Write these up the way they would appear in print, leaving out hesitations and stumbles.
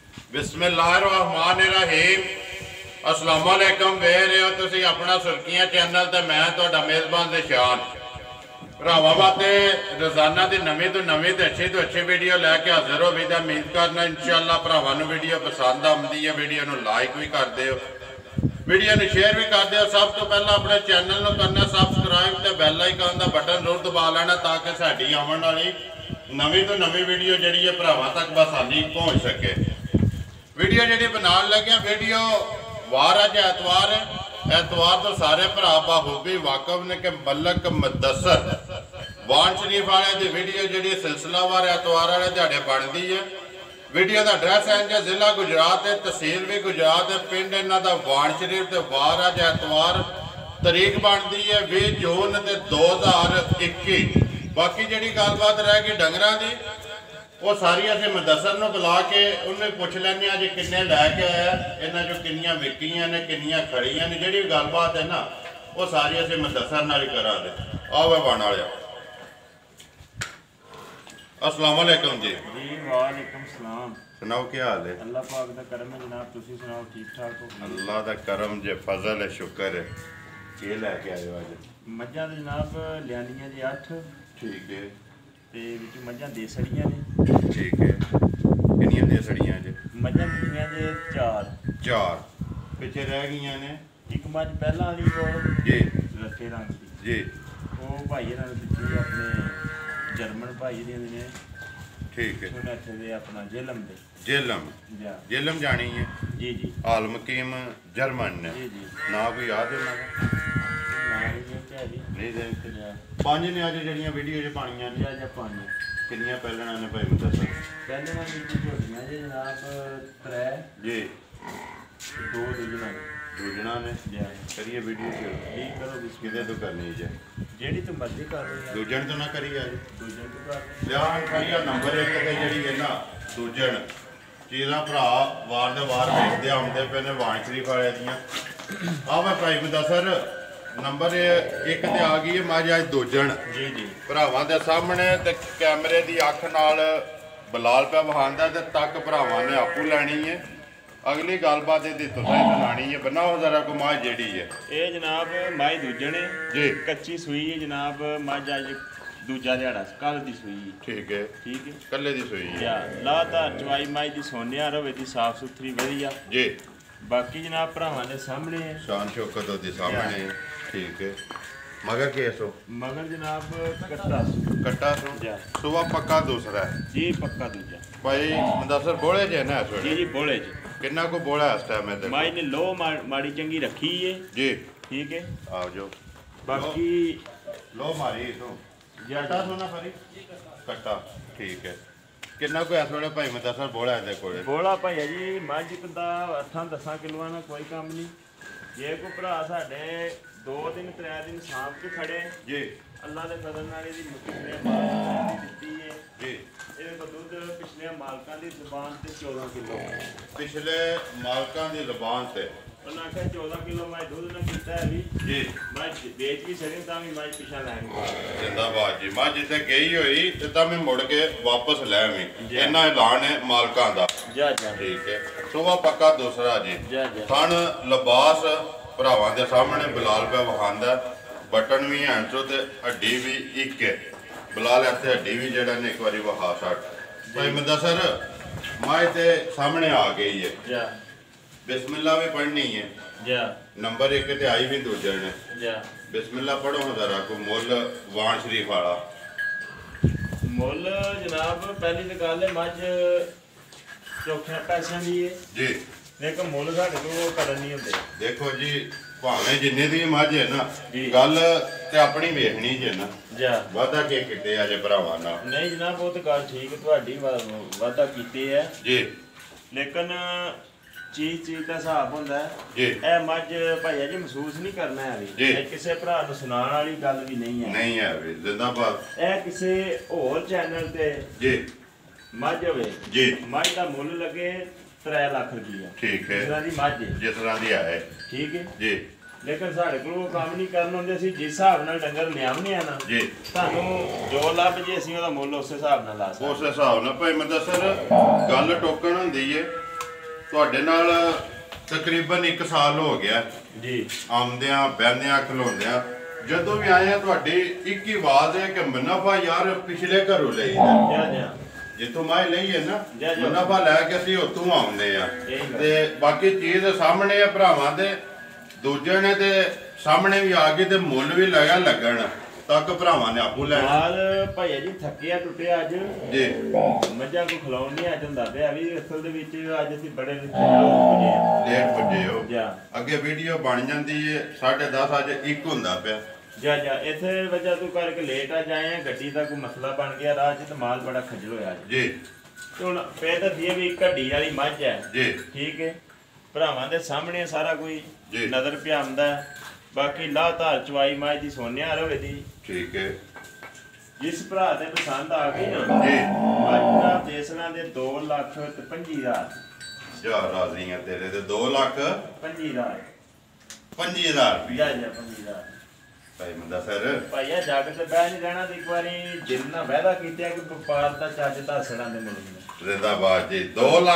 बिस्मिल्लाहिर्रहमानिर्रहीम। अस्सलाम वालेकुम। वेख रहे हो तुसी अपना सुर्खियां चैनल ते मैं तुहाडा मेज़बान निशान भरावां वास्ते रोजाना की नवीं तो अच्छी वीडियो लैके हाजिर हो। उम्मीद करना इंशाअल्लाह भरावां नूं वीडियो पसंद आती है। वीडियो नूं लाइक भी कर दो, वीडियो नूं शेयर भी कर दो। सब तो पहला अपने चैनल नूं करना सबसक्राइब ते बैल आइकन का बटन जरूर दबा लेना ताकि साडी आने वाली नवीं तो नवीं वीडियो जिहड़ी है भरावां तक बसानी पहुँच सके। वीडियो जी बनाने लगे वीडियो वार अज एतवार है। एतवार तो सारे भरा बाखूबी वाकफ ने कि मलक मुदस्सर वान शरीफ वाले की वीडियो जी सिलसिलावार एतवार वाले दिहाड़े बनती है। वीडियो का एड्रैस है जो जिला गुजरात है, तहसील भी गुजरात है, पिंड इन्हों का वान शरीफ। तो वार अज एतवार तरीक बनती है 20 जून 2021। बाकी जी गलबात रह गई डंगरां की वो सारी असें मुदस्सर नूं बुला के उन्हें पुछ लैंदे जी किन्ने लैके आया, इन्हां चों किन्नियां विकियां ने किन्नियां खड़ियां ने। जिहड़ी गलबात है ना वो सारी असें मुदस्सर नाल ही करा दे। आओ बन वाले अस्सलाम वालेकुम जी। वालेकुम सलाम। सुनाओ क्या हाल है? अल्लाह पाक दा करम है जनाब, तुसी सुनाओ ठीक ठाक हो? अल्लाह दा करम जे फजल है शुक्र है। ये लैके आए हो अज? मझां ते जनाब लियानियां जी 8 ठीक है ते विच मझां देसड़ियां ने। ठीक है किन्नियां देसड़ियां जे? मझां दित्तियां जे 4 पिछे रह गई ने। एक मझ पहला वाली वो जी रखे रंग दी जी वो भाई नाल दित्ती अपने जर्मन भाई दे ने। ठीक है उन्हें इत्थे दे अपना जेलम दे जा जेलम जानी है जी जी। आलमकीम जर्मन ने जी जी। ना कोई याद है ना नहीं दे पांच ने अज जड़ियां वीडियो च पानियां ने जा पानी किन्नियां पहलना ने भाई मुदस्सर? पहले झोटियां जी जनाब 3 जी 2 दूजना दूजना ने करिए वीडियो ठीक करो किदे तो करनी जे जेड़ी तो मर्जी कर लो यार। दूजन तो ना करी आज दूजन तो कर लिया करिए नंबर 1 ते जड़ी है ना दूजन चीज़ां भरा वार दे वार भेजते आते पे ने वान शरीफ वाले दियां। आ मैं भाई मुदस्सर नंबर 1 ते आ गई है मझ अज दूजन जी जी भरावां दे सामने ते कैमरे की अख नाल बलाल पे वहांदा ते तक भरावां ने आपू लैनी है। अगली गलबात ये तुसें सुनानी है। बनाओ जरा को मझ जेड़ी है ये जनाब माई दूजन है जी कच्ची सुई है जनाब। मझ अज दूजा दिहाड़ा कल दी सुई है। ठीक है कल्ले दी सुई है लाधार चवाई माई दी सोनिया रवे दी साफ सुथरी वधिया जी। बाकी जनाब भरावां दे सामने है शान शौकत ओदी सामने ठीक है। मगर केस हो मगर जनाब कट्टा सो सुबह पक्का दूसरा है जी पक्का दूजा भाई मुदस्सर बोले जे ना इस जी जी बोले जी किन्ना को बोला इस टाइम में माई ने लो माड़ी चंगी रखी है जी ठीक है। आओ जो बाकी लो मारी तो जटा सोना फरी कट्टा ठीक है। किन्ना को इस वे भाई मुदस्सर बोला है कोले बोला भाई जी मझ दा 8-10 किलोआं ना कोई काम नहीं। जे को भरा साडे 2 दिन 3 दिन सांभ के खड़े जी अल्लाह के फजल नाल इहदी पिछले मालकां दी दित्ती है जी। ये दुध पिछले मालकां दी ज़बान ते 14 किलो पिछले मालकां दी ज़बान से उन्हें आख्या 14 किलो मैं दूध ना पीता है भी जी मैं बेच भी सड़ी तां भी मैं पिछा लैंगा जिंदाबाद जी। मैं जिथे गई हुई तो मैं मुड़ के वापस लै आवी इन्ना ऐलान है मालकां दा जा जा ठीक है। सुबह पक्का दूसरा जी जा जा थन लिबास भरावां दे सामने बिलाल पे वखांदा बटन भी हैं चो ते हड्डी भी एक है बिलाल इत्थे हड्डी भी जेड़ा ने एक बारी वहा छट भाई मुदस्सर मैं ते सामने आ गई है जा बिस्मिल्लाह भी पढ़नी है जा नंबर 1 ते आई भी दूजे ने जा बिस्मिल्लाह पढ़ो जरा को मुल वान शरीफ वाला मुल जनाब पहली तो गल है मझ चौखे पैसों की है जी लेकिन मुल साढ़े तो करन नहीं होंगे। देखो जी भावें जिन्ने दी मझ है ना जी गल ते अपनी वेखनी जे ना जा वादा के किते अजे भरावां नाल नहीं जनाब वो तो गल ठीक तुहाडी वादा कीते है जी लेकिन चीज का हिसाब होंदा है जी। ए मझ भाईया जी महसूस नहीं करना है जी। भी किसी भरा नूं सुनाउण वाली गल भी नहीं है भी जिंदाबाद ए किसी होर चैनल ते जी मझ होवे जी मझ दा मुੱਲ लगे 3 लाख रुपया ठीक है जिस तरह दी मझ है जिस तरह दी है ठीक है जी। लेकिन साढ़े को काम नहीं करना होंगे असीं जिस हिसाब नाल डंगर लियावने आ ना जी तुहानूं जो लभ जे असीं ओहदा मुੱਲ उस हिसाब नाल ला सकदे उस हिसाब नाल भाई मुदस्सर गल टोकन हुंदी है ਤੁਹਾਡੇ ਨਾਲ ਤਕਰੀਬਨ 1 ਸਾਲ ਹੋ ਗਿਆ ਜੀ ਆਉਂਦਿਆਂ ਬਹਿੰਦਿਆਂ ਖਲੋਂਦਿਆਂ। ਜਦੋਂ ਵੀ ਆਏ ਆ ਤੁਹਾਡੀ ਇੱਕ ਹੀ ਆਵਾਜ਼ ਹੈ ਕਿ ਮੁਨਾਫਾ ਯਾਰ ਪਿਛਲੇ ਘਰੋਂ ਲਈ ਜਾ ਜਿੱਥੋਂ ਮੈਂ ਲਈ ਹੈ ਨਾ ਜਾ। ਮੁਨਾਫਾ ਲੈ ਕੇ ਅਸੀਂ ਉੱਥੋਂ ਆਉਂਦੇ ਆ ਤੇ ਬਾਕੀ ਚੀਜ਼ ਸਾਹਮਣੇ ਆ ਭਰਾਵਾਂ ਦੇ, ਦੂਜੇ ਨੇ ਤੇ ਸਾਹਮਣੇ ਵੀ ਆ ਗਈ ਤੇ ਮੁੱਲ ਵੀ ਲਗਾ ਲੱਗਣ ਤੱਕ ਭਰਾਵਾਂ ਨੇ ਆਪੂ ਲੈ ਨਾਲ ਭਾਈਆ ਜੀ ਥੱਕਿਆ ਟੁੱਟਿਆ ਅੱਜ ਜੀ। ਮੱਝਾਂ ਕੋ ਖਲਾਉਣ ਨਹੀਂ ਅੱਜ ਹੁੰਦਾ ਪਿਆ ਵੀ ਅਸਲ ਦੇ ਵਿੱਚ ਅੱਜ ਅਸੀਂ ਬੜੇ ਲੇਟ ਪੁੱਜੇ ਹੋ। ਜਾ ਅੱਗੇ ਵੀਡੀਓ ਬਣ ਜਾਂਦੀ ਏ 10:30 ਅੱਜ 1 ਹੁੰਦਾ ਪਿਆ। ਜਾ ਇਥੇ ਵਜ੍ਹਾ ਤੂੰ ਕਰਕੇ ਲੇਟ ਆ ਜਾਏ ਆ, ਗੱਡੀ ਦਾ ਕੋਈ ਮਸਲਾ ਬਣ ਗਿਆ ਰਾਹ 'ਚ ਤੇ ਮਾਲ ਬੜਾ ਖੱਜਲ ਹੋਇਆ ਜੀ। ਤੇ ਹੁਣ ਪੇ ਤਾਂ ਸੀ ਵੀ ਘੱਡੀ ਵਾਲੀ ਮੱਝ ਹੈ ਜੀ ਠੀਕ ਹੈ, ਭਰਾਵਾਂ ਦੇ ਸਾਹਮਣੇ ਸਾਰਾ ਕੋਈ ਜੀ। ਨਜ਼ਰ ਪਿਆ ਆਉਂਦਾ। ਬਾਕੀ ਲਾਹ ਧਾਰ ਚਵਾਈ ਮੱਝ ਦੀ ਸੋਨਿਆ ਰਵੇ ਦੀ ਠੀਕ ਹੈ ਜਿਸ ਭਰਾ ਦੇ ਪਸੰਦ ਆ ਗਈ ਨਾ ਜੀ। ਮੱਝਾਂ ਦੇਸਣਾ ਦੇ 2,25,000 ਜਾ ਰਾਜ਼ੀ ਆ ਤੇਰੇ ਤੇ 2,25,000 25,000 ਰੁਪਏ। ਜਾ 25,000 ਭਾਈ ਮੁੰਡਾ ਸਰ ਭਾਈਆ ਜੱਗ ਤੇ ਬਹਿ ਨਹੀਂ ਰਹਿਣਾ ਤੇ ਇੱਕ ਵਾਰੀ ਦਿਲ ਨਾਲ ਵਾਅਦਾ ਕੀਤਾ ਕਿ ਵਪਾਰ ਦਾ ਚੱਜ ਧਾਸਣਾ ਦੇ ਮੁੱਲ ਨੂੰ ਜ਼ਿੰਦਾਬਾਦ ਜੀ।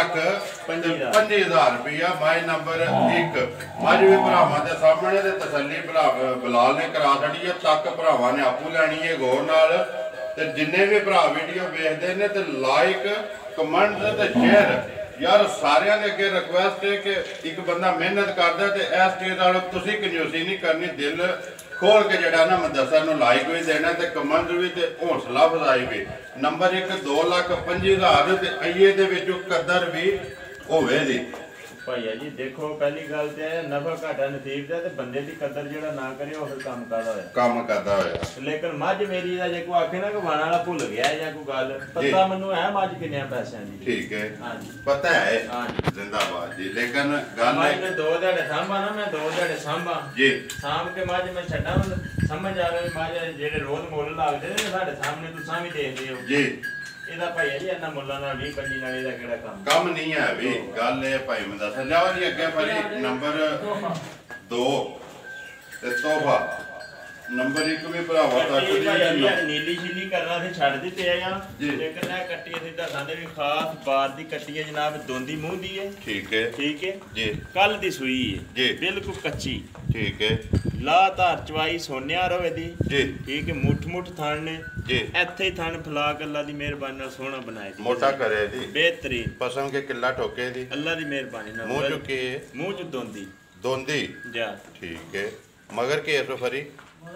2,25,000 ਰੁਪਇਆ ਬਾਈ ਨੰਬਰ 1 ਅੱਜ ਵੀ ਭਰਾਵਾਂ ਦੇ ਸਾਹਮਣੇ ਤੇ ਤਸੱਲੀ ਬਲਾਲ ਨੇ ਕਰਾ ਛੜੀ ਹੈ ਤੱਕ ਭਰਾਵਾਂ ਨੇ ਆਪੂ ਲੈਣੀ ਹੈ ਗੌਰ ਨਾਲ। ਤੇ ਜਿੰਨੇ ਵੀ ਭਰਾ ਵੀਡੀਓ ਵੇਖਦੇ ਨੇ ਤੇ ਲਾਈਕ ਕਮੈਂਟ ਤੇ ਸ਼ੇਅਰ ਯਾਰ ਸਾਰਿਆਂ ਦੇ ਅੱਗੇ ਰਿਕੁਐਸਟ ਹੈ ਕਿ ਇੱਕ ਬੰਦਾ ਮਿਹਨਤ ਕਰਦਾ ਤੇ ਇਸ ਚੀਜ਼ ਨਾਲ ਤੁਸੀਂ ਕੰਜੂਸੀ ਨਹੀਂ ਕਰਨੀ, ਦਿਲ ਖੋਲ ਕੇ ਜਿਹੜਾ ਨਾ ਮੁਦੱਸਰ ਨੂੰ ਲਾਈਕ ਵੀ ਦੇਣਾ ਤੇ ਕਮੈਂਟ ਵੀ ਤੇ ਹੌਸਲਾ ਅਫਜ਼ਾਈ ਵੀ। ਨੰਬਰ 1 2,25,000 ਤੇ ਅਈਏ ਦੇ ਵਿੱਚੋਂ ਕਦਰ ਵੀ ਹੋਵੇ ਦੀ। ਭਾਈਆ ਜੀ ਦੇਖੋ ਪਹਿਲੀ ਗੱਲ ਤੇ ਨਫਾ ਘਾਟਾ ਨਸੀਬ ਦਾ ਤੇ ਬੰਦੇ ਦੀ ਕਦਰ ਜਿਹੜਾ ਨਾ ਕਰੇ ਉਹ ਫਿਰ ਕੰਮ ਕਰਦਾ ਹੋਇਆ ਕੰਮ ਕਰਦਾ ਹੋਇਆ। ਲੇਕਿਨ ਮੱਝ ਮੇਰੀ ਦਾ ਜੇ ਕੋਈ ਆਖੇ ਨਾ ਕਿ ਵਾਣਾ ਵਾਲਾ ਭੁੱਲ ਗਿਆ ਜਾਂ ਕੋਈ ਗੱਲ ਪਤਾ ਮੈਨੂੰ ਹੈ ਮੱਝ ਕਿੰਨਿਆਂ ਪੈਸਿਆਂ ਦੀ। ਠੀਕ ਹੈ ਹਾਂਜੀ ਪਤਾ ਹੈ ਹਾਂਜੀ ਜ਼ਿੰਦਾਬਾਦ ਜੀ। ਲੇਕਿਨ ਗੱਲ ਮੱਝ ਹੈ ਨੇ 2 ਦਿਹਾੜੇ ਸਾਂਭਾ ਨਾ ਮੈਂ 2 ਦਿਹਾੜੇ ਸਾਂਭਾ ਜੀ ਸਾਂਭ ਕੇ ਮੱਝ ਮੈਂ ਛੱਡਾਂ ਸਮਝ ਆਵੇ ਮੱਝ ਜਿਹੜੇ ਰੋਜ਼ ਮੁੱਲ ਲੱਗਦੇ ਨੇ ਸਾਡੇ ਸਾਹਮਣੇ ਤੁਸੀਂ ਵੀ ਦੇਖਦੇ ਹੋ ਜੀ। ਇਹਦਾ ਭਾਈਆ ਜੀ ਇਹਨਾਂ ਮੁੱਲਾਂ ਨਾਲ 20-25 ਨਾਲ ਇਹਦਾ ਕਿਹੜਾ ਕੰਮ ਨਹੀਂ ਹੈ ਵੀ ਗੱਲ ਇਹ ਭਾਈ ਮੈਂ ਦੱਸ ਲਿਆਓ ਜੀ। ਅੱਗੇ ਭਾਈ ਨੰਬਰ 2 ਤੇ ਤੋਹਫਾ ਨੰਬਰ 1 ਵੀ ਭਰਾਵਾ ਤੱਕ ਦੀ ਨੀਲੀ ਛੀਲੀ ਕਰਨਾ ਸੀ ਛੱਡ ਦਿੱਤੇ ਆ ਜੀ। ਲੇਕਿਨ ਇਹ ਕੱਟੀ ਅਸੀਂ ਦੱਸਾਂਦੇ ਵੀ ਖਾਸ ਬਾਰ ਦੀ ਕੱਟੀ ਹੈ ਜਨਾਬ, ਦੋਂਦੀ ਮੂੰਹ ਦੀ ਹੈ। ਠੀਕ ਹੈ ਠੀਕ ਹੈ ਜੀ। ਕੱਲ ਦੀ ਸੂਈ ਹੈ ਜੀ। ਬਿਲਕੁਲ ਕੱਚੀ। ਠੀਕ ਹੈ ਲਾ ਧਾਰ ਚਵਾਈ ਸੋਨਿਆ ਰਵੇ ਦੀ ਜੀ। ਠੀਕ ਹੈ ਮੁੱਠ ਥਣ ਨੇ ਜੀ। ਇੱਥੇ ਹੀ ਥਣ ਫਲਾ ਕੇ ਅੱਲਾ ਦੀ ਮਿਹਰਬਾਨੀ ਨਾਲ ਸੋਹਣਾ ਬਣਾਇਆ ਜੀ, ਮੋਟਾ ਕਰੇ ਦੀ ਬਿਹਤਰੀਨ ਪਸੰਦ ਕੇ ਕਿੱਲਾ ਠੋਕੇ ਦੀ ਅੱਲਾ ਦੀ ਮਿਹਰਬਾਨੀ ਨਾਲ ਮੂੰਹ ਚੁੱਕੀ ਮੂੰਹ ਚ ਦੋਂਦੀ ਦੋਂਦੀ। ਜਾ ਠੀਕ ਹੈ ਮਗਰ ਕੇ ਫਰੀ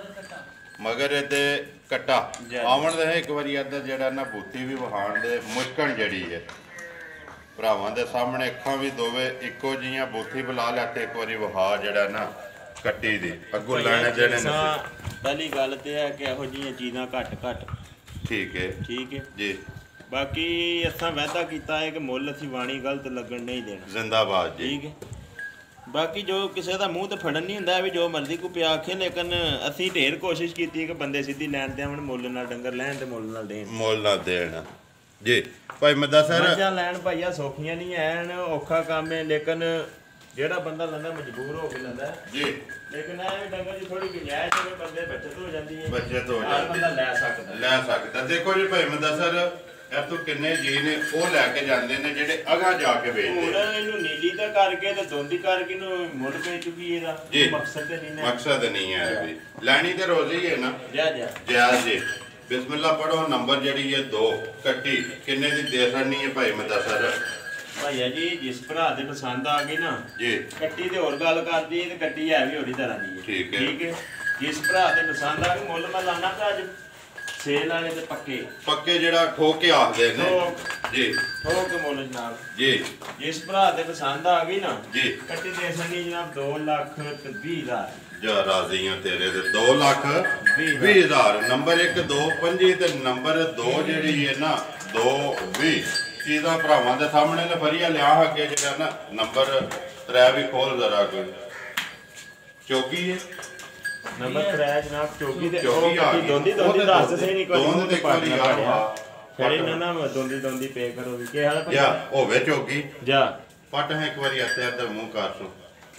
ਮਗਰ ਇਹਦੇ ਕੱਟਾ ਜੀ। ਆਵਣ ਦੇ ਇੱਕ ਵਾਰੀ ਇੱਧਰ ਜਿਹੜਾ ਨਾ ਬੂਥੀ ਵੀ ਵਹਾਣ ਦੇ ਮੁਸ਼ਕਣ ਜਿਹੜੀ ਹੈ ਭਰਾਵਾਂ ਦੇ ਸਾਹਮਣੇ ਅੱਖਾਂ ਵੀ ਦੋਵੇਂ ਇੱਕੋ ਜੀਆਂ ਬੂਥੀ ਬੁਲਾ ਲੈ ਤੇ ਇੱਕ ਵਾਰੀ ਵਹਾ ਜਿਹੜਾ ਨਾ ਕੱਟੀ ਦੀ ਅੱਗੋਂ ਲੈਣੇ ਦੇਣੇ ਨੇ। ਪਹਿਲੀ ਗੱਲ ਤੇ ਹੈ ਕਿ ਇਹੋ ਜਿਹੀਆਂ ਚੀਜ਼ਾਂ ਘੱਟ ਠੀਕ ਹੈ ਠੀਕ ਹੈ ਜੀ। ਬਾਕੀ ਅਸਾਂ ਵਾਅਦਾ ਕੀਤਾ ਹੈ ਕਿ ਮੁੱਲ ਅਸੀਂ ਵਾਣੀ ਗਲਤ ਲੱਗਣ ਨਹੀਂ ਦੇਣਾ। ਜ਼ਿੰਦਾਬਾਦ ਜੀ। ਠੀਕ ਹੈ ਬਾਕੀ ਜੋ ਕਿਸੇ ਦਾ ਮੂੰਹ ਤੇ ਫੜਨ ਨਹੀਂ ਹੁੰਦਾ ਵੀ ਜੋ ਮਰਜ਼ੀ ਕੋ ਪਿਆ ਆਖੇ, ਲੇਕਿਨ ਅਸੀਂ ਢੇਰ ਕੋਸ਼ਿਸ਼ ਕੀਤੀ ਕਿ ਬੰਦੇ ਸਿੱਧੀ ਲੈਣ ਤੇ ਆਵਣ, ਮੁੱਲ ਨਾਲ ਡੰਗਰ ਲੈਣ ਤੇ ਮੁੱਲ ਨਾਲ ਦੇਣ। ਮੁੱਲ ਨਾ ਦੇਣ ਜੀ। ਭਾਈ ਮੱਦਾ ਸਰ ਮੱਝਾਂ ਲੈਣ ਭਾਈਆ ਸੌਖੀਆਂ ਨਹੀਂ ਐਨ ਔਖਾ ਕੰਮ ਹੈ, ਲੇਕਿਨ ਜਿਹੜਾ ਬੰਦਾ ਲੈਂਦਾ ਮਜਬੂਰ ਹੋ ਕੇ ਲੈਂਦਾ ਜੀ। ਲੇਕਿਨ ਇਹ ਵੀ ਡੰਗਰ ਦੀ ਥੋੜੀ ਗੁੰਜਾਇਸ਼ ਹੈ, ਬੰਦੇ ਬੱਚਤ ਹੋ ਜਾਂਦੀ ਹੈ, ਬੱਚਤ ਹੋ ਹਰ ਜਾਂਦੀ ਬੰਦਾ ਲੈ ਸਕਦਾ। ਲੈ ਸਕਦਾ। ਦੇਖੋ ਜੀ ਭਾਈ ਮੱਦਾ ਸਰ ਇਹ ਤੋਂ ਕਿੰਨੇ ਜੀ ਨੇ ਉਹ ਲੈ ਕੇ ਜਾਂਦੇ ਨੇ ਜਿਹੜੇ ਅਗਾ ਜਾ ਕੇ ਹੁਣ ਵੇਚਦੇ। ਇਹਨੂੰ ਨੀਲੀ ਦਾ ਕਰਕੇ ਤੇ ਦੋਂਦੀ ਕਰਕੇ ਨੂੰ ਮੁੱਲ ਪੈ ਚੁੱਕੀ ਇਹਦਾ ਜੀ। ਮਕਸਦ ਤੇ ਨਹੀਂ ਨਾ। ਮਕਸਦ ਨਹੀਂ ਹੈ ਵੀ ਲੈਣੀ ਤੇ ਰੋਜ਼ੀ ਹੈ ਨਾ। ਜਾ ਜਾਇਜ਼ ਜੀ। ਬਿਸਮਿਲ੍ਲਾ ਪੜੋ। ਨੰਬਰ ਜਿਹੜੀ ਹੈ 2 ਕੱਟੀ ਕਿੰਨੇ ਦੀ ਦੇ ਸਕਣੀ ਹੈ ਭਾਈ ਮੱਦਾ ਸਰ? ਭਾਈਆ ਜੀ ਜਿਸ ਭਰਾ ਦੇ ਪਸੰਦ ਆ ਗਈ ਨਾ ਜੀ। ਕੱਟੀ ਤੇ ਹੋਰ ਗੱਲ ਕਰਦੀ ਹੈ ਤੇ ਕੱਟੀ ਹੈ ਵੀ ਹੋਰੀ ਤਰ੍ਹਾਂ ਦੀ ਹੈ। ਠੀਕ ਹੈ। ਠੀਕ ਹੈ ਜਿਸ ਭਰਾ ਦੇ ਪਸੰਦ ਆ ਗਈ ਮੁੱਲ ਮੈਂ ਲਾਣਾ ਤਾਂ ਅੱਜ ਸੇਲ ਵਾਲੇ ਤੇ ਪੱਕੇ ਜਿਹੜਾ ਠੋਕ ਕੇ ਆਖਦੇ ਨੇ ਜੀ। ਠੋਕ ਮੁੱਲ ਜਨਾਬ ਜੀ। ਜਿਸ ਭਰਾ ਦੇ ਪਸੰਦ ਆ ਗਈ ਨਾ ਜੀ। ਕੱਟੀ ਦੇ ਸਕਣੀ ਜਨਾਬ 2,20,000। ਜਾ ਰਾਜ਼ੀਆਂ ਤੇਰੇ ਤੇ 2,20,000। ਨੰਬਰ 1 2,25 ਤੇ ਨੰਬਰ 2 ਜਿਹੜੀ ਹੈ ਨਾ 2,20 ਚੀਜ਼ਾਂ ਭਰਾਵਾਂ ਦੇ ਸਾਹਮਣੇ ਨੇ ਫਰੀਆ ਲਿਆ ਅੱਗੇ ਜਿਹੜਾ ਨਾ ਨੰਬਰ 3 ਵੀ ਖੋਲ ਜ਼ਰਾ ਕੋਈ ਚੌਕੀ ਹੈ ਨੰਬਰ 3 ਜਨਾਬ ਚੌਕੀ ਤੇ ਚੌਕੀ ਆ ਗਈ। ਦੋਂਦੀ ਦੱਸ ਸਹੀ ਨਹੀਂ ਕੋਈ ਦੋਂਦ ਤੇ ਕੋਈ ਯਾਰ ਖੜੇ ਨਾ ਦੋਂਦੀ ਪੇ ਕਰੋ ਵੀ ਕੀ ਹਾਲ ਹੈ ਜਾ ਹੋਵੇ ਚੌਕੀ ਜਾ ਪੱਟ ਹੈ ਇੱਕ ਵਾਰੀ ਇੱਥੇ ਇੱਧਰ ਮੂੰਹ ਕਰ ਸੋ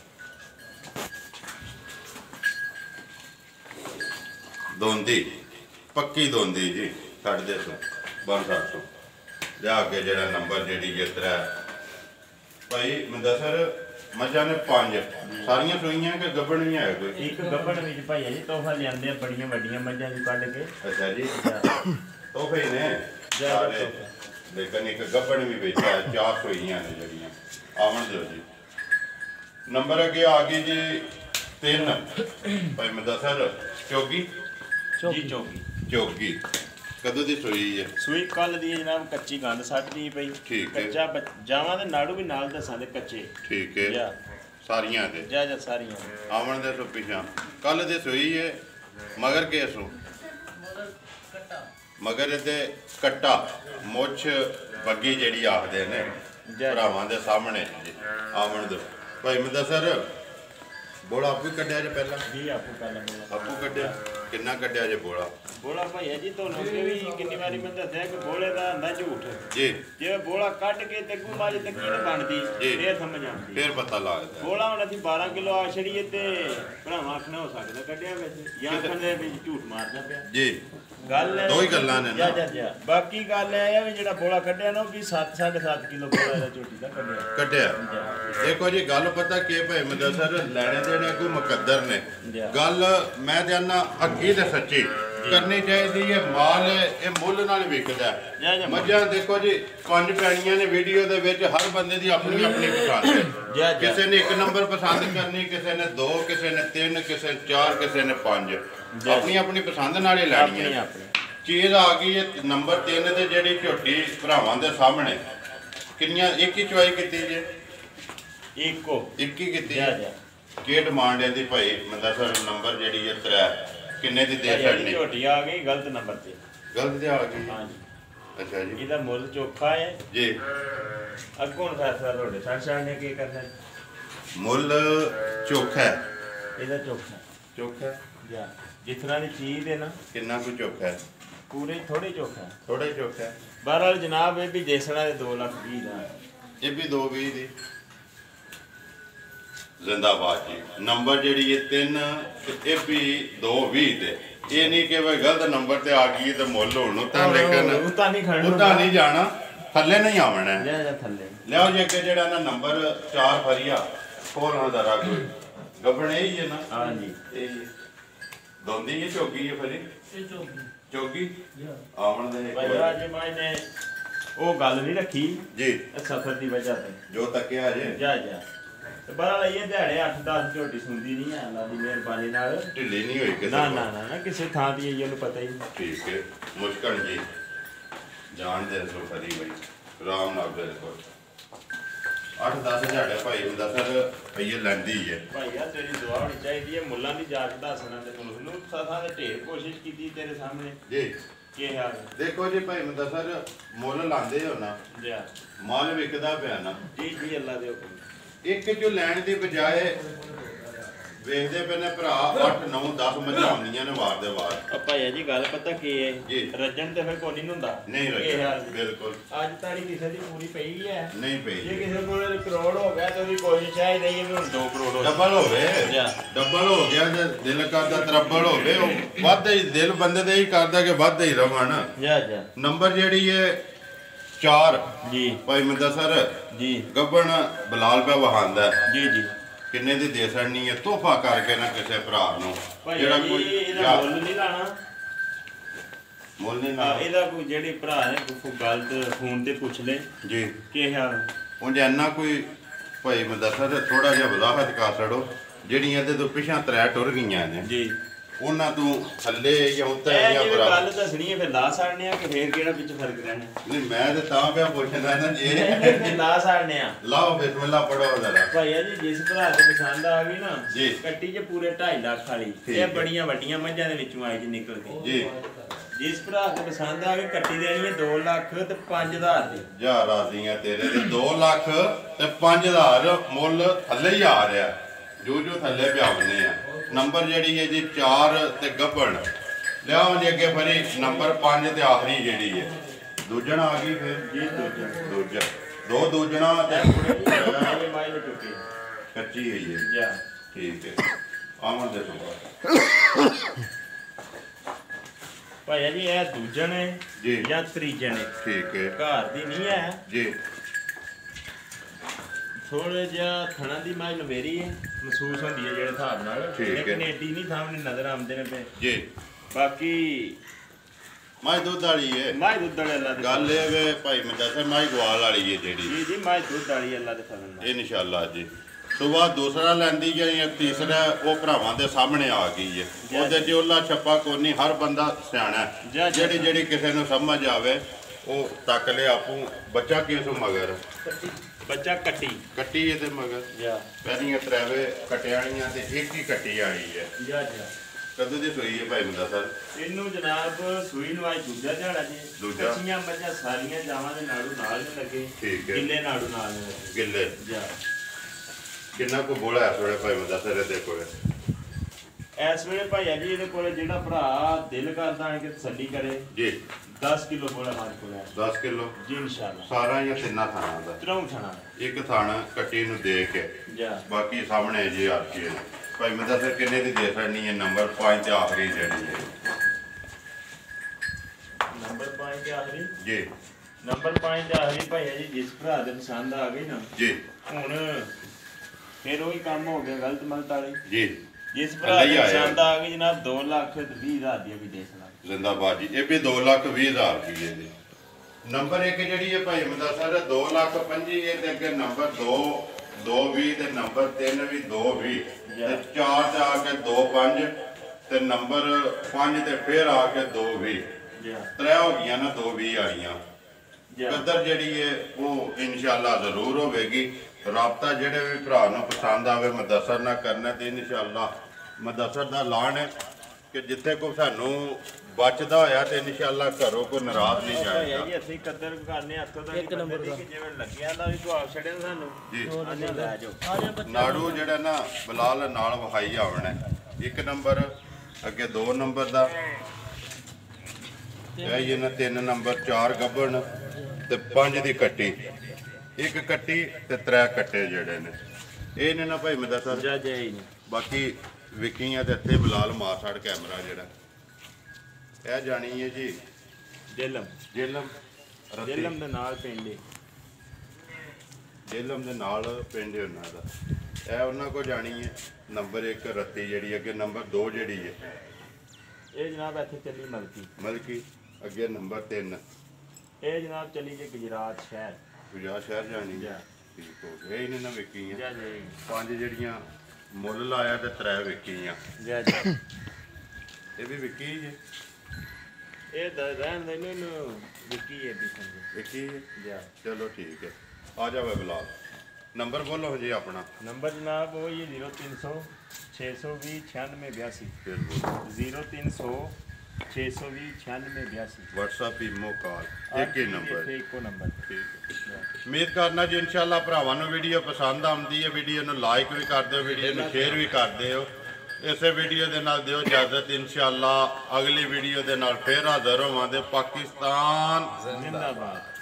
ਦੋਂਦੀ ਪੱਕੀ ਦੋਂਦੀ ਜੀ। ਛੱਡ ਦੇ ਸੋ ਬੰਦ ਕਰ ਸੋ ਲਿਆ ਅੱਗੇ ਜਿਹੜਾ ਨੰਬਰ ਜਿਹੜੀ ਜਿਸ ਤਰ੍ਹਾਂ भाई मुदस्सर मझां ने 5 सारियां सूईयां कि गब्बन भी है कोई एक गब्बन विच भाईया जी तोहफा लियांदे बड़ियां वड्डियां मझां जी कढ के अच्छा जी तोहफे ने सारे लेकिन एक गब्बन भी बेचा है 4 सूईयां ने जड़ियां आवन दो जी नंबर अगे आ गई जी 3 भाई मुदस्सर चौगी जी चौकी चौगी कदों दी सूई है सूई कल दी जनाब कच्ची गंद सट दी पई ठीक है कच्चा जावां दे नाड़ू भी नाल दसां दे कच्चे ठीक है जा सारियां दे जा सारियां आवन दे सो पिछा कल दे सूई है मगर के सो मगर दे कट्टा मुछ बग्गी जेड़ी आखदे ने भरावां दे सामने आवन दो भाई मुदस्सर बोला आपू कड्डिया जे पहला जी आपको पहला बोला आपू कड्डिया किन्ना कड्डिया जे बोला बोला भैया जी ਤੁਹਾਨੂੰ ਅੱਗੇ ਵੀ ਕਿੰਨੀ ਵਾਰੀ ਮੈਂ ਦੱਸਿਆ ਕਿ ਬੋਲੇ ਦਾ ਹੁੰਦਾ ਝੂਠ जी ਜੇ ਬੋਲਾ ਕੱਢ ਕੇ ਤੇ ਗੁਮਾਜ ਤੇ ਕੀ ਬਣਦੀ ਇਹ ਸਮਝ ਆਉਂਦੀ फिर पता लगता ਬੋਲਾ ਹੁਣ ਅਸੀਂ 12 ਕਿਲੋ ਆ ਛੜੀਏ ਤੇ ਭਰਾਵਾਂ ਆਖਣਾ ਹੋ ਸਕਦਾ ਕੱਢਿਆ ਵਿੱਚ ਜਾਂ ਆਖਣ ਦੇ ਵਿੱਚ ਝੂਠ ਮਾਰਦਾ ਪਿਆ जी ਗੱਲ ਦੋ ਹੀ ਗੱਲਾਂ ਨੇ ਨਾ। ਜਾ ਬਾਕੀ ਗੱਲ ਇਹ ਆ ਵੀ ਜਿਹੜਾ ਬੋਲਾ ਕੱਢਿਆ ਨਾ ਉਹ ਵੀ 7.5 ਕਿਲੋ ਬੋਲਾ ਇਹਦਾ ਝੋਟੀ ਦਾ ਕੱਢਿਆ कटिया देखो जी गल पता के भाई मुदस्सर लैने देने को मुकद्दर ने जी। गल मैं जाना अग्गी ते सच्ची करनी चाहिए ये माल ये मुੱਲ ਨਾਲ ਵਿਕਦਾ ਮੱਝਾਂ ਦੇਖੋ ਜੀ 5 ਪੈਣੀਆਂ ਨੇ ਵੀਡੀਓ ਦੇ ਵਿੱਚ ਹਰ ਬੰਦੇ ਦੀ ਆਪਣੀ ਆਪਣੀ ਪਸੰਦ ਹੈ ਕਿਸੇ ਨੇ 1 ਨੰਬਰ ਪਸੰਦ ਕਰਨੀ ਕਿਸੇ ਨੇ 2 ਕਿਸੇ ਨੇ 3 ਕਿਸੇ ਨੇ 4 ਕਿਸੇ ਨੇ 5 ਆਪਣੀ ਆਪਣੀ ਪਸੰਦ ਨਾਲ ਹੀ ਲੈਣੀ ਹੈ ਚੀਜ਼ ਆ ਗਈ ਹੈ ਨੰਬਰ 3 ਤੇ ਜਿਹੜੀ ਝੋਟੀ ਭਰਾਵਾਂ ਦੇ ਸਾਹਮਣੇ ਕਿੰਨੀਆਂ ਇੱਕ ਹੀ ਚੁਆਈ ਕੀਤੀ ਜੇ ਇੱਕੋ ਇੱਕ ਹੀ ਕੀਤੀ ਜਾ ਕੀ ਡਿਮਾਂਡ ਹੈ ਦੀ ਭਾਈ ਮੁਦੱਸਰ ਨੰਬਰ ਜਿਹੜੀ ਹੈ 3 ਕਿੰਨੇ ਦੀ ਦੇ ਛੱਡਣੀ ਝੋਟੀ ਆ ਗਈ ਗਲਤ ਨੰਬਰ ਤੇ ਗਲਤ ਤੇ ਆ ਗਈ ਹਾਂਜੀ ਅੱਛਾ ਜੀ ਇਹਦਾ ਮੁੱਲ ਚੋਖਾ ਹੈ ਜੀ ਅੱਗੋਂ ਫੈਸਲਾ ਤੁਹਾਡੇ ਸਾਹਮਣੇ ਨੇ ਕੀ ਕਰਨਾ ਮੁੱਲ ਚੋਖਾ ਹੈ ਇਹਦਾ ਚੋਖਾ ਚੋਖਾ ਜਾ ਜਿਸ ਤਰ੍ਹਾਂ ਦੀ ਚੀਜ਼ ਹੈ ਨਾ ਕਿੰਨਾ ਕੁ ਚੋਖਾ ਹੈ ਪੂਰੇ ਥੋੜੇ ਚੋਖਾ ਥੋੜਾ ਹੀ ਚੋਖਾ ਹੈ ਬਹਰਾਲ ਜਨਾਬ ਇਹ ਵੀ ਦੇਸਣਾ ਦੇ 2,20,000 ਦਾ ਇਹ ਵੀ 220 ਦੀ ਜ਼ਿੰਦਾਬਾਦ ਜੀ ਨੰਬਰ ਜਿਹੜੀ ਹੈ 3 ਤੇ ਇਹ ਵੀ 220 ਤੇ ਇਹ ਨਹੀਂ ਕਿ ਬਈ ਗਲਤ ਨੰਬਰ ਤੇ ਆ ਗਈ ਤੇ ਮੁੱਲ ਹੋਣ ਤਾਂ ਲੇਕਿਨ ਉਤਾ ਨਹੀਂ ਖੜਨਾ ਉਦਾਂ ਨਹੀਂ ਜਾਣਾ ਥੱਲੇ ਨਹੀਂ ਆਵਣਾ ਜਾ ਥੱਲੇ ਲਿਆਓ ਜੀ ਅੱਗੇ ਜਿਹੜਾ ਨਾ ਨੰਬਰ 4 ਫਰੀਆ ਖੋਲਣ ਦਾ ਰਾਗ ਗੱਬਣੇ ਹੀ ਹੈ ਨਾ ਹਾਂਜੀ ਇਹ ਦੋਂਦੀ ਇਹ ਚੋਗੀ ਹੈ ਫਰੀ ਇਹ ਚੋਗੀ ਆਵਣ ਦੇ ਭਾਈ ਰਾਜੇ ਮਾਈ ਨੇ ਉਹ ਗੱਲ ਨਹੀਂ ਰੱਖੀ ਜੀ ਸਫਰ ਦੀ ਵਜ੍ਹਾ ਤੇ ਜੋ ਤੱਕਿਆ ਜੇ ਜਾ ਤੇ ਬਹਰਾਲ ਇਹ ਦਿਹਾੜੇ 8-10 ਝੋਟੀ ਸੁਣਦੀ ਨਹੀਂ ਹੈ ਅੱਲਾ ਦੀ ਮਿਹਰਬਾਨੀ ਨਾਲ ਢਿੱਲੀ ਨਹੀਂ ਹੋਈ ਕਿਸੇ ਨਾ ਨਾ ਨਾ ਕਿਸੇ ਥਾਂ ਦੀ ਇਹ ਉਹਨੂੰ ਪਤਾ ਹੀ ਨਹੀਂ ਠੀਕ ਹੈ ਮੁਸ਼ਕਲ ਜੀ ਜਾਣਦੇ ਸੋ ਫਰੀ ਬਈ ਰਾਮ ਨਾਲ ਬਿਲਕੁਲ 8-10 ਹਜ਼ਾਰ ਭਾਈ ਮੁਦੱਸਰ ਪਈਏ ਲੈਂਦੀ ਹੈ ਭਾਈ ਯਾਰ ਤੇਰੀ ਦੁਆ ਹੋਣੀ ਚਾਹੀਦੀ ਹੈ ਮੁੱਲਾਂ ਦੀ ਜਾਂਚ ਦੱਸਣਾ ਤੇ ਮੁਲਕ ਨੂੰ ਸਾਥਾਂ ਦੇ ਢੇਰ ਕੋਸ਼ਿਸ਼ ਕੀਤੀ ਤੇਰੇ ਸਾਹਮਣੇ ਜੀ ਕੀ ਹਾਲ ਦੇਖੋ ਜੀ ਭਾਈ ਮੁਦੱਸਰ ਮੁੱਲ ਲਾਉਂਦੇ ਹੋ ਨਾ ਜੀ ਮਾਲ ਵਿਕਦਾ ਪਿਆ ਨਾ ਜੀ ਜੀ ਅੱਲਾ ਦੇ ਹੁਕਮ ਇੱਕ ਜੋ ਲੈਣ ਦੀ ਬਜਾਏ ਵੇਖਦੇ ਪਏ ਨੇ ਭਰਾ 8 9 10 ਮੱਝਾਂ ਹੁੰਦੀਆਂ ਨੇ ਵਾਰ ਦੇ ਵਾਰ ਆ ਭਾਈ ਜੀ ਗੱਲ ਪਤਾ ਕੀ ਹੈ ਜੀ। ਰੱਜਣ ਤੇ ਫਿਰ ਕੋਈ ਨਹੀਂ ਹੁੰਦਾ ਨਹੀਂ ਇਹ ਹਾਲ ਰੱਖਿਆ ਬਿਲਕੁਲ ਅੱਜ ਤਾੜੀ ਕਿਸੇ ਦੀ ਪੂਰੀ ਪਈ ਹੈ ਨਹੀਂ ਪਈ ਜੇ ਕਿਸੇ ਕੋਲ ਕਰੋੜ ਹੋ ਗਿਆ ਤਾਂ ਉਹਦੀ ਕੋਸ਼ਿਸ਼ ਹੈ ਨਹੀਂ ਵੀ ਹੁਣ 2 ਕਰੋੜ ਹੋ ਡਬਲ ਹੋਵੇ ਜਾ। ਡਬਲ ਹੋ ਗਿਆ ਜੇ ਦਿਲ ਕਰਦਾ ਤਰੱਬਲ ਹੋਵੇ ਉਹ ਵੱਧ ਹੀ ਦਿਲ ਬੰਦੇ ਦੇ ਹੀ ਕਰਦਾ ਕਿ ਵੱਧ ਹੀ ਰਵਣ ਜਾ ਨੰਬਰ ਜਿਹੜੀ ਹੈ 4 ਜੀ ਭਾਈ ਮੁਦੱਸਰ ਜੀ ਗੱਬਣ ਬਲਾਲ ਪਿਆ ਵਹਾਂਦਾ ਜੀ ਜੀ ਕਿੰਨੇ ਦੀ ਦੇ ਸੜਨੀ ਹੈ ਤੋਹਫਾ ਕਰਕੇ ਨਾ ਕਿਸੇ ਭਰਾ ਨੂੰ ਭਾਈ ਜਿਹੜਾ ਜੀ ਕੋਈ ਇਹਦਾ ਮੁੱਲ ਨਹੀਂ ਲਾਣਾ ਮੁੱਲ ਨਹੀਂ ਨਾ ਇਹਦਾ ਕੋਈ ਜਿਹੜੇ ਭਰਾ ਨੇ ਕੋਈ ਗਲਤ ਫੋਨ ਤੇ ਪੁੱਛ ਲੈ ਜੀ ਕੀ ਹਾਲ ਉਂਝ ਇੰਨਾ ਕੋਈ ਭਾਈ ਮੁਦੱਸਰ ਥੋੜਾ ਜਿਹਾ ਵਜ਼ਾਹਤ ਕਰ ਛੜੋ ਜਿਹੜੀਆਂ ਇਹਦੇ ਤੋਂ ਪਿਛਾਂ 3 ਟੁਰ ਗਈਆਂ ਨੇ ਜੀ ਉਹਨਾਂ ਤੋਂ ਥੱਲੇ ਜਾਂ ਉੱਤੇ ਇਹ ਜਾਂ ਜਿਵੇਂ ਬਰਾਬਰ ਗੱਲ ਦੱਸਣੀ ਹੈ ਫਿਰ ਲਾ ਸਾੜਨੇ ਆ ਕਿ ਫੇਰ ਕਿਹੜਾ ਵਿੱਚ ਫਰਕ ਰਹਿਣਾ ਨਹੀਂ ਮੈਂ ਤੇ ਤਾਂ ਪਿਆ ਪੁੱਛਦਾ ਨਾ ਜੇ ਫਿਰ ਲਾ ਸਾੜਨੇ ਆ ਲਾਓ ਬਿਸਮਿਲ੍ਲਾ ਪੜੋ ਜ਼ਰਾ ਭਾਈਆ ਜੀ ਜਿਸ ਭਰਾ ਦੇ ਪਸੰਦ ਆ ਗਈ ਨਾ ਜੀ। ਕੱਟੀ ਚ ਪੂਰੇ 2.5 ਲੱਖ ਵਾਲੀ ਠੀਕ ਇਹ ਹੈ। ਬੜੀਆਂ ਵੱਡੀਆਂ ਮੱਝਾਂ ਦੇ ਵਿੱਚੋਂ ਆਈ ਜੀ ਨਿਕਲ ਕੇ ਜੀ ਜਿਸ ਭਰਾ ਦੇ ਪਸੰਦ ਆ ਗਈ ਕੱਟੀ ਦੇਣੀ ਹੈ 2 ਲੱਖ ਤੇ 5,000 ਦੀ ਜਾ ਰਾਜ਼ੀਆਂ ਤੇਰੇ ਤੇ 2 ਲੱਖ ਤੇ 5000 ਮੁੱਲ ਥੱਲੇ ਹੀ ਆ ਰਿਹਾ ਜੋ ਥੱਲੇ ਪਿਆਵਨੇ ਆ ਨੰਬਰ ਜਿਹੜੀ ਹੈ ਜੀ 4 ਤੇ ਗੱਬਣ ਲਿਆਓ ਜੀ ਅੱਗੇ ਫਰੀ ਨੰਬਰ 5 ਤੇ ਆਖਰੀ ਜਿਹੜੀ ਹੈ ਦੂਜਣਾ ਆ ਗਈ ਫਿਰ ਜੀ ਦੂਜਾ ਦੋ ਦੂਜਣਾ ਤੇ ਇਹ ਮਾਈ ਨੇ ਚੁੱਕੀ ਕੱਚੀ ਹੋਈ ਹੈ ਜਾ ਠੀਕ ਹੈ ਆਮਨ ਦੇ ਤੋਂ ਭਾਈਆ ਜੀ ਇਹ ਦੂਜਣ ਹੈ ਜੀ। ਜਾਂ ਤੀਜਣ ਹੈ ਠੀਕ ਹੈ ਘਰ ਦੀ ਨਹੀਂ ਹੈ ਜੀ ਥੋੜਾ ਜਿਹਾ ਥਣਾ ਦੀ ਮਾਜ ਨਵੇਰੀ ਹੈ ਮਹਿਸੂਸ ਹੁੰਦੀ ਹੈ ਜਿਹੜੇ ਹਿਸਾਬ ਨਾਲ ਠੀਕ ਹੈ। ਲੇਕਿਨ ਏਡੀ ਨਹੀਂ ਸਾਹਮਣੇ ਨਜ਼ਰ ਆਉਂਦੇ ਨੇ ਪਏ ਜੀ ਬਾਕੀ ਮਾਈ ਦੁੱਧ ਵਾਲੀ ਹੈ ਮਾਜ ਦੁੱਧ ਵਾਲੇ ਅੱਲਾ ਦੇ ਗੱਲ ਇਹ ਵੇ ਭਾਈ ਮੁਦੱਸਰ ਮਾਈ ਗਵਾਲ ਵਾਲੀ ਹੈ ਜਿਹੜੀ ਜੀ ਜੀ ਮਾਜ ਦੁੱਧ ਵਾਲੀ ਅੱਲਾ ਦੇ ਫਜ਼ਲ ਨਾਲ ਇਨਸ਼ਾਅੱਲਾ ਜੀ ਸੁਬਾ ਦੂਸਰਾ ਲੈਂਦੀ ਜਾਂ ਤੀਸਰਾ ਉਹ ਭਰਾਵਾਂ ਦੇ ਸਾਹਮਣੇ ਆ ਗਈ ਹੈ ਉਹਦੇ 'ਚ ਉਹਲਾ ਛੱਪਾ ਕੋਨੀ ਹਰ ਬੰਦਾ ਸਿਆਣਾ ਹੈ। ਜਿਹੜੀ ਕਿਸੇ ਨੂੰ ਸਮਝ ਆਵੇ ਉਹ ਤੱਕ ਲੈ ਆਪੂ ਬੱਚਾ ਕਿਸ ਮਗਰ ਬੱਚਾ ਕੱਟੀ ਇਹਦੇ ਮਗਰ ਜਾ ਪਹਿਲੀਆਂ ਤਰੇਵੇ ਕਟਿਆਣੀਆਂ ਤੇ ਇੱਕ ਹੀ ਕੱਟੀ ਆਈ ਹੈ ਜਾ ਜਾ ਕਦੋਂ ਦੀ ਸੋਈ ਹੈ ਭਾਈ ਮੁਦੱਸਰ ਇਹਨੂੰ ਜਨਾਬ ਸੂਈ ਨੂੰ ਅੱਜ ਦੂਜਾ ਝਾੜਾ ਜੀ ਦੂਜਾ। ਕੱਚੀਆਂ ਮੱਝਾਂ ਸਾਰੀਆਂ ਜਾਵਾਂ ਦੇ ਨਾੜੂ ਨਾਲ ਨਹੀਂ ਲੱਗੇ ਠੀਕ ਹੈ। ਗਿੱਲੇ ਨਾੜੂ ਨਾਲ ਨਹੀਂ ਲੱਗੇ ਗਿੱਲੇ ਜਾ ਕਿੰਨਾ ਕੋ ਬੋਲਾ ਹੈ ਥੋੜੇ ਭਾਈ ਮੁਦੱਸਰ ਇਹਦੇ ਕੋਲ ਇਸ ਵੇਲੇ ਭਾਈਆ ਜੀ ਇਹਦੇ ਕੋਲ ਜਿਹੜਾ ਭਰਾ ਦਿਲ ਕਰਦਾ ਹੈ ਕਿ ਤਸੱਲੀ ਕਰੇ ਜੀ 10 ਕਿਲੋ ਬੋਲਾ ਮਾਰ ਕੋਲ ਹੈ 10 ਕਿਲੋ ਜੀ ਇਨਸ਼ਾਅੱਲਾ ਸਾਰਾ ਜਾਂ ਤਿੰਨਾਂ ਥਾਣਾ ਦਾ ਤਰੋਂ ਛਣਾ ਇੱਕ ਥਾਣਾ ਕੱਟੀ ਨੂੰ ਦੇ ਕੇ ਜਾ ਬਾਕੀ ਸਾਹਮਣੇ ਜੀ ਆਰਕੀ ਹੈ ਭਾਈ ਮੁਦੱਸਰ ਕਿੰਨੇ ਦੀ ਦੇ ਸਕਣੀ ਹੈ ਨੰਬਰ 5 ਤੇ ਆਖਰੀ ਜਿਹੜੀ ਹੈ ਨੰਬਰ 5 ਤੇ ਆਖਰੀ ਜੀ ਨੰਬਰ 5 ਤੇ ਆਖਰੀ ਭਾਈਆ ਜੀ ਜਿਸ ਭਰਾ ਦੇ ਪਸੰਦ ਆ ਗਈ ਨਾ ਜੀ ਹੁਣ ਫਿਰ ਉਹੀ ਕੰਮ ਹੋ ਗਿਆ ਗਲਤ ਮਲਤ ਵਾਲੀ ਜੀ ਜਿਸ ਭਰਾ ਦੇ ਪਸੰਦ ਆ ਗਈ ਜਨਾਬ 2,20,000 ਦੀ ਵੀ ਦੇ ਸਕਦਾ ਜ਼ਿੰਦਾਬਾਦ ਜੀ ਇਹ ਵੀ 2,20,000 ਰੁਪਏ ਦੀ ਨੰਬਰ 1 ਜਿਹੜੀ ਹੈ ਭਾਈ ਮੁਦੱਸਰ 2,25,000 ਇਹ ਤੇ ਅੱਗੇ ਨੰਬਰ 2,20 ਤੇ ਨੰਬਰ 3 ਵੀ 2,20 ਤੇ 4 ਤੇ ਆ ਕੇ 2,5 ਤੇ ਨੰਬਰ 5 ਤੇ ਫਿਰ ਆ ਕੇ 2,20 ਤਰੇ ਹੋ ਗਈਆਂ ਨਾ 2,20 ਵਾਲੀਆਂ ਕਦਰ ਜਿਹੜੀ ਹੈ ਉਹ ਇਨਸ਼ਾਅੱਲਾ ਜ਼ਰੂਰ ਹੋਵੇਗੀ ਰਾਬਤਾ ਜਿਹੜੇ ਵੀ ਭਰਾ ਨੂੰ ਪਸੰਦ ਆਵੇ ਮੁਦੱਸਰ ਨਾਲ ਕਰਨਾ ਤੇ ਇਨਸ਼ਾਅੱਲਾ ਮੁਦੱਸਰ ਦਾ ਐਲਾਨ ਹੈ ਕਿ ਜਿੱਥੇ ਕੋਈ ਸਾਨੂੰ ਬਚਦਾ ਹੋਇਆ ਤੇ ਇਨਸ਼ਾਅੱਲਾ ਘਰੋਂ ਕੋਈ ਨਾਰਾਜ਼ ਨਹੀਂ ਜਾਏਗਾ ਜੀ ਅਸੀਂ ਕਦਰ ਕਰਨੇ ਹੱਥੋਂ ਦਾ ਇੱਕ ਨੰਬਰ ਦਾ ਜਿਵੇਂ ਲੱਗਿਆ ਦਾ ਵੀ ਜਵਾਬ ਛੱਡਿਆ ਸਾਨੂੰ ਜੀ ਆਨੇ ਲੈ ਜਾਓ ਨਾੜੂ ਜਿਹੜਾ ਨਾ ਬਲਾਲ ਨਾਲ ਵਹਾਈ ਆਉਣਾ ਇੱਕ ਨੰਬਰ ਅੱਗੇ 2 ਨੰਬਰ ਦਾ ਇਹ ਨਾ 3 ਨੰਬਰ 4 ਗੱਬਣ ਤੇ 5 ਦੀ ਕੱਟੀ ਇੱਕ ਕੱਟੀ ਤੇ 3 ਕੱਟੇ ਜਿਹੜੇ ਨੇ ਇਹ ਨੇ ਨਾ ਭਾਈ ਮੁਦੱਸਰ ਜਾ ਜਾਈ ਨਹੀਂ ਬਾਕੀ ਵਿਕੀਆਂ ਤੇ ਇੱਥੇ ਬਲਾਲ ਮਾਰ ਛੱਡ ਕੈਮਰਾ ਜਿਹੜਾ ਇਹ ਜਾਣੀ ਹੈ ਜੀ ਜੇਲਮ ਜੇਲਮ ਜੇਲਮ ਦੇ ਨਾਲ ਪਿੰਡੇ ਜੇਲਮ ਦੇ ਨਾਲ ਪਿੰਡ ਉਹਨਾਂ ਦਾ ਇਹ ਉਹਨਾਂ ਕੋ ਜਾਣੀ ਹੈ ਨੰਬਰ 1 ਰੱਤੀ ਜਿਹੜੀ ਅੱਗੇ ਨੰਬਰ 2 ਜਿਹੜੀ ਹੈ ਇਹ ਜਨਾਬ ਇੱਥੇ ਚੱਲੀ ਮਲਕੀ ਅੱਗੇ ਨੰਬਰ 3 ਇਹ ਜਨਾਬ ਚੱਲੀ ਜੇ ਗੁਜਰਾਤ ਸ਼ਹਿਰ ਗੁਜਰਾਤ ਸ਼ਹਿਰ ਜਾਣੀ ਜਾ ਠੀਕ ਹੋ ਗਿਆ ਇਹਨੇ ਨਾ ਵਿਕੀਆਂ ਜਾ ਜਾਈ 5 ਜਿਹੜੀਆਂ ਮੁੱਲ ਲਾਇਆ ਤੇ 3 ਵਿਕੀਆਂ ਜਾ ਜਾ ਇਹ ਵੀ ਵਿਕੀ ਜੇ ਇਹ ਰਹਿਣ ਦੇ ਨੂੰ ਵਿਕੀ ਹੈ ਵੀ ਸਮਝ ਵਿਕੀ ਹੈ ਜਾ ਚਲੋ ਠੀਕ ਹੈ ਆ ਜਾਵੇ ਬਲਾਲ ਨੰਬਰ ਬੋਲੋ ਜੀ ਆਪਣਾ ਨੰਬਰ ਜਨਾਬ ਉਹ ਹੀ 0300 620 9682 ਫਿਰ ਬੋਲੋ 0300 620 9682 WhatsApp ਈਮੋ ਕਾਲ ਇੱਕ ਹੀ ਨੰਬਰ ਇੱਕੋ ਨੰਬਰ ਠੀਕ ਹੈ ਉਮੀਦ ਕਰਨਾ ਜੀ ਇਨਸ਼ਾਅੱਲਾ ਭਰਾਵਾਂ ਨੂੰ ਵੀਡੀਓ ਪਸੰਦ ਆਉਂਦੀ ਹੈ ਵੀਡੀਓ ਨੂੰ ਲਾਈਕ ਵੀ ਕਰ ਦਿਓ ਵੀਡੀਓ ਨੂੰ ਸ਼ੇਅਰ ਵੀ ਕਰ ਦਿਓ ਇਸੇ ਵੀਡੀਓ ਦੇ ਨਾਲ ਦਿਓ ਇਜਾਜ਼ਤ ਇਨਸ਼ਾਅੱਲਾ ਅਗਲੀ ਵੀਡੀਓ ਦੇ ਨਾਲ ਫੇਰ ਹਾਜ਼ਰ ਹੋਵਾਂਗੇ ਪਾਕਿਸਤਾਨ ਜ਼ਿੰਦਾਬਾਦ